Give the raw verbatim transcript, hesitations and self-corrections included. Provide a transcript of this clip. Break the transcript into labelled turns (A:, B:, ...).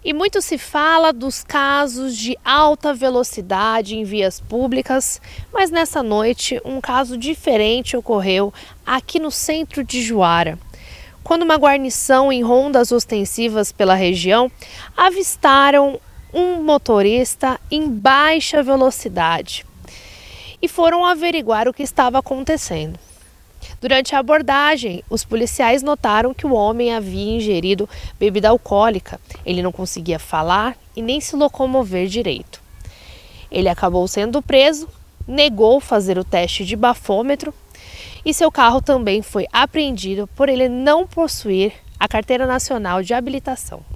A: E muito se fala dos casos de alta velocidade em vias públicas, mas nessa noite um caso diferente ocorreu aqui no centro de Juara, quando uma guarnição em rondas ostensivas pela região avistaram um motorista em baixa velocidade e foram averiguar o que estava acontecendo. Durante a abordagem, os policiais notaram que o homem havia ingerido bebida alcoólica. Ele não conseguia falar e nem se locomover direito. Ele acabou sendo preso, negou fazer o teste de bafômetro e seu carro também foi apreendido por ele não possuir a Carteira Nacional de Habilitação.